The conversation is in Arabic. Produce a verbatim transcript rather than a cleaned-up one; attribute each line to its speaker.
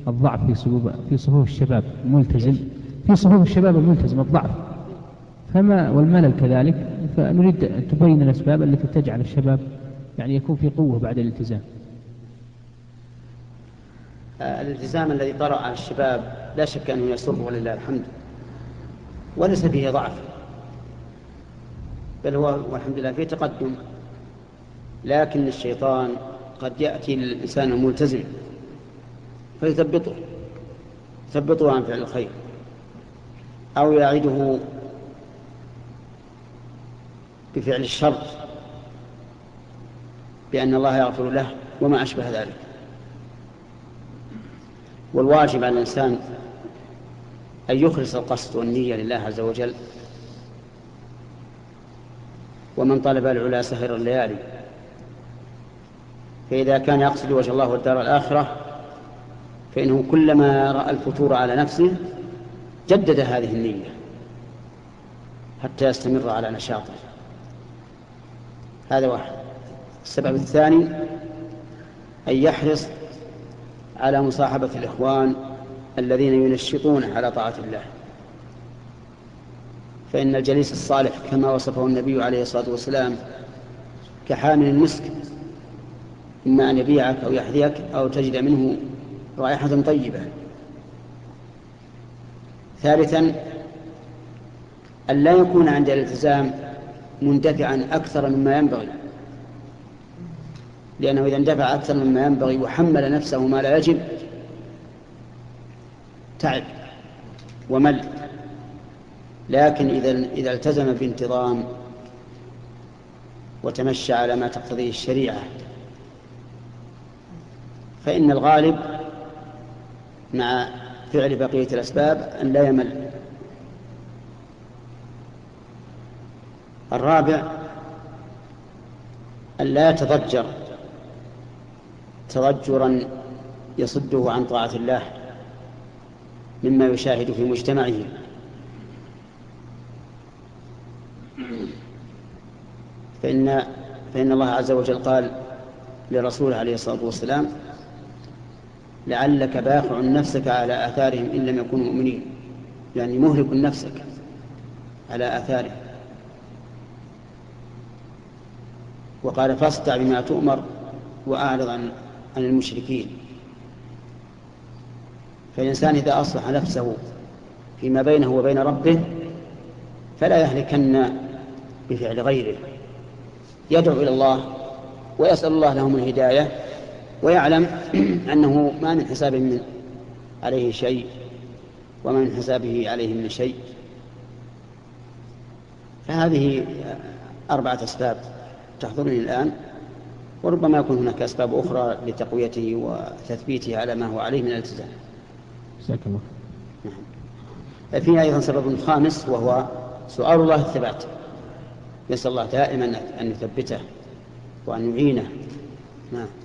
Speaker 1: الضعف في صفوف في صفوف الشباب الملتزم، في صفوف الشباب الملتزم الضعف، فما والملل كذلك، فنريد أن تبين الأسباب التي تجعل الشباب يعني يكون في قوة بعد الالتزام.
Speaker 2: الالتزام الذي طرأ على الشباب لا شك أنه يسر ولله الحمد، وليس فيه ضعف، بل هو والحمد لله فيه تقدم. لكن الشيطان قد يأتي للإنسان الملتزم فيثبطه يثبطه عن فعل الخير، أو يعده بفعل الشر بأن الله يغفر له وما أشبه ذلك. والواجب على الإنسان أن يخلص القصد والنية لله عز وجل. ومن طلب العلا سهر الليالي، فإذا كان يقصد وجه الله والدار الآخرة فإنه كلما رأى الفتور على نفسه جدد هذه النية حتى يستمر على نشاطه. هذا واحد. السبب الثاني أن يحرص على مصاحبة الإخوان الذين ينشطونه على طاعة الله، فإن الجليس الصالح كما وصفه النبي عليه الصلاة والسلام كحامل المسك، إما أن يبيعك أو يحذيك أو تجد منه رائحة طيبة. ثالثا أن لا يكون عند الالتزام مندفعا أكثر مما ينبغي، لأنه إذا اندفع أكثر مما ينبغي وحمل نفسه ما لا يجب تعب ومل. لكن إذا إذا التزم بانتظام وتمشى على ما تقتضيه الشريعة فإن الغالب مع فعل بقية الأسباب أن لا يمل. الرابع أن لا يتضجر تضجرا يصده عن طاعة الله مما يشاهد في مجتمعه، فإن, فإن الله عز وجل قال لرسوله عليه الصلاة والسلام لعلك باخع نفسك على آثارهم إن لم يكونوا مؤمنين، يعني مهلك نفسك على آثارهم. وقال فاصدع بما تؤمر وأعرض عن المشركين. فالإنسان إذا أصلح نفسه فيما بينه وبين ربه فلا يهلكن بفعل غيره، يدعو إلى الله ويسأل الله لهم الهداية، ويعلم أنه ما من حساب من عليه شيء وما من حسابه عليه من شيء. فهذه أربعة أسباب تحضرني الآن، وربما يكون هناك أسباب أخرى لتقويته وتثبيته على ما هو عليه من الالتزام.
Speaker 1: جزاك الله.
Speaker 2: نعم. فيه أيضا سبب خامس وهو سؤال الله الثبات، يسأل الله دائما أن يثبته وأن يعينه. نعم.